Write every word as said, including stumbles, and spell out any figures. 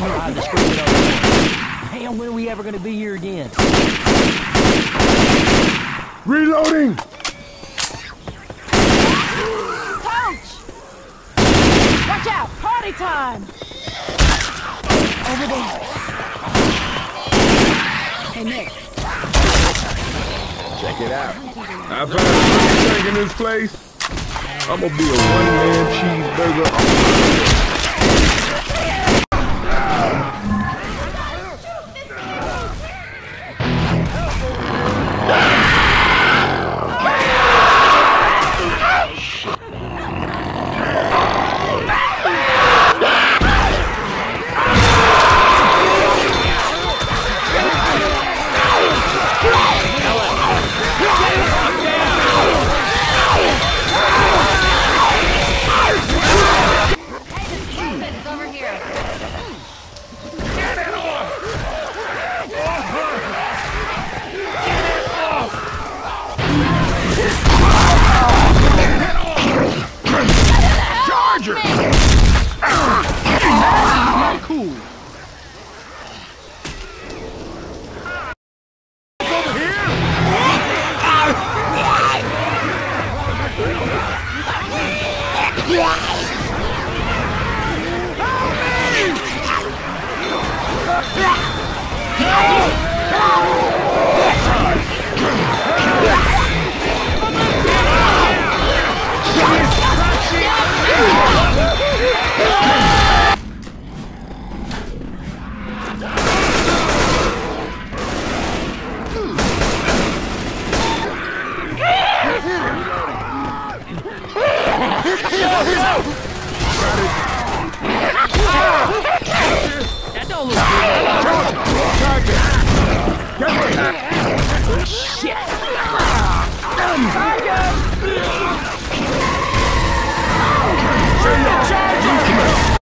drive the screw it over. Damn, when are we ever gonna be here again? Reloading! Coach! Watch out! Party time! Over there. Hey, Nick. Check it out. I found a tank in this place. I'm gonna be a one-man cheeseburger.